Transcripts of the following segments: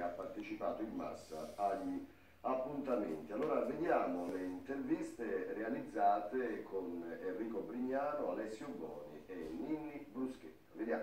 ha partecipato in massa agli appuntamenti. Allora vediamo le interviste realizzate con Enrico Brignano, Alessio Boni e Ninni Bruschetto. Vediamo.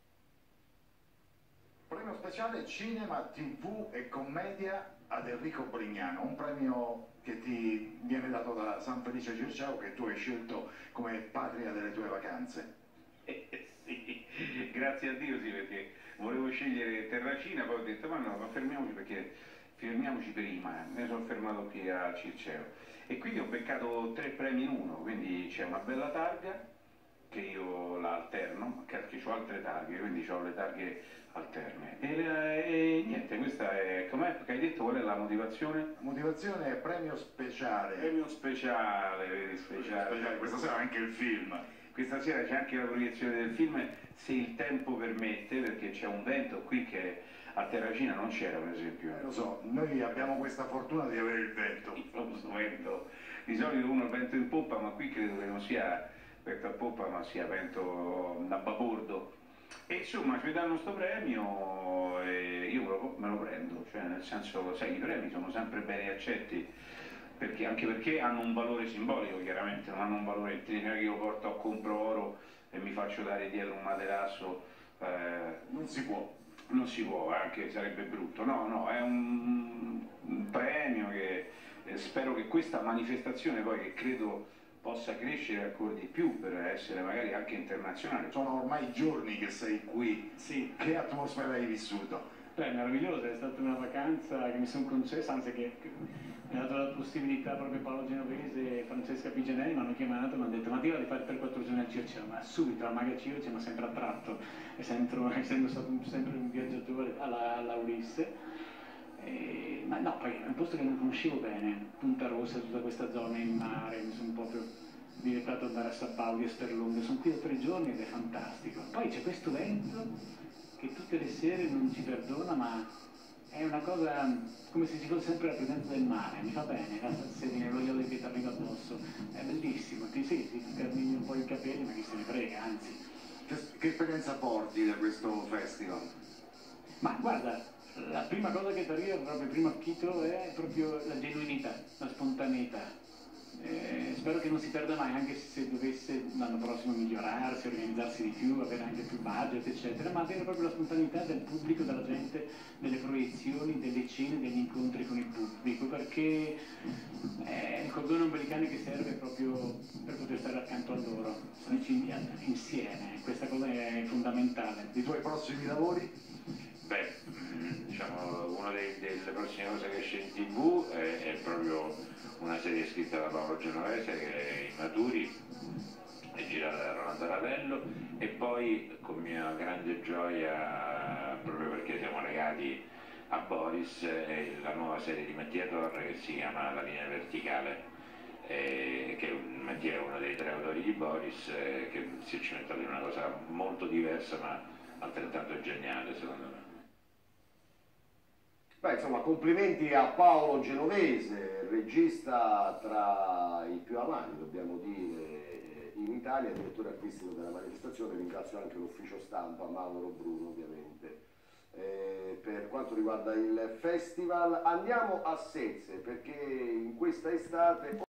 Premio speciale Cinema, TV e Commedia ad Enrico Brignano, un premio che ti viene dato da San Felice Circeo, che tu hai scelto come patria delle tue vacanze. Sì, grazie a Dio sì, perché volevo scegliere Terracina, poi ho detto ma no, ma fermiamoci prima, me ne sono fermato qui a Circeo e quindi ho beccato 3 premi in uno, quindi c'è una bella targa che io la alterno, perché ho altre targhe, quindi ho le targhe alterne e niente, questa è, com'è che hai detto, qual è la motivazione? La motivazione è premio speciale. Premio speciale, vedi, speciale. Questa sera anche il film. Questa sera c'è anche la proiezione del film, se il tempo permette, perché c'è un vento qui che a Terracina non c'era, per esempio. Lo so, noi abbiamo questa fortuna di avere il vento. Lo vento. Di solito uno vento in poppa, ma qui credo che non sia vento a poppa, ma sia vento a babordo. E insomma ci danno sto premio e io me lo prendo, cioè nel senso, sai, i premi sono sempre bene accetti. Anche perché hanno un valore simbolico, chiaramente, non hanno un valore intrinseco, che io porto a compro oro e mi faccio dare dietro un materasso, Non si può. non si può, anche sarebbe brutto, no, è un premio che spero che questa manifestazione poi, che credo possa crescere ancora di più per essere magari anche internazionale. Sono ormai giorni che sei qui, Sì. Che atmosfera hai vissuto? Beh, meraviglioso, è stata una vacanza che mi sono concessa, anzi che mi ha dato la possibilità, proprio Paolo Genovese e Francesca Pigenelli mi hanno chiamato e mi hanno detto ma ti va di fare per 4 giorni al Circeo? Ma subito, la Maga Circe mi ha sempre attratto, essendo stato sempre un viaggiatore alla Ulisse. Ma no, poi è un posto che non conoscevo bene, Punta Rossa, tutta questa zona in mare, mi sono proprio dilettato ad andare a Sabaudia, a Sperlonga, sono qui da 3 giorni ed è fantastico. Poi c'è questo vento che tutte le sere non ci perdona, ma è una cosa come se ci fosse sempre la presenza del mare, mi fa bene, la salsedine, l'olio che ti arriva addosso, è bellissimo, ti termini un po' i capelli, ma chi se ne frega, anzi. Che esperienza porti da questo festival? Ma guarda, la prima cosa che ti arriva, proprio il primo acchito, è proprio la genuinità, la spontaneità. Spero che non si perda mai, anche se dovesse l'anno prossimo migliorarsi, organizzarsi di più, avere anche più budget, eccetera, ma avere proprio la spontaneità del pubblico, della gente, delle proiezioni, delle cene, degli incontri con il pubblico, perché è il cordone ombelicale che serve proprio per poter stare accanto a loro, insieme, questa cosa è fondamentale. I tuoi prossimi lavori? Beh, diciamo, una delle prossime cose che esce in TV è proprio una serie scritta da Paolo Genovese, che è Immaturi, è girata da Rolando Ravello, e poi con mia grande gioia, proprio perché siamo legati a Boris, è la nuova serie di Mattia Torre che si chiama La linea verticale, che Mattia è uno dei 3 autori di Boris, che si è cimentato in una cosa molto diversa ma altrettanto geniale secondo me. Beh, insomma, complimenti a Paolo Genovese, regista tra i più amati, dobbiamo dire, in Italia, direttore artistico della manifestazione. Ringrazio anche l'ufficio stampa, Mauro Bruno ovviamente. Per quanto riguarda il festival, andiamo a Sezze, perché in questa estate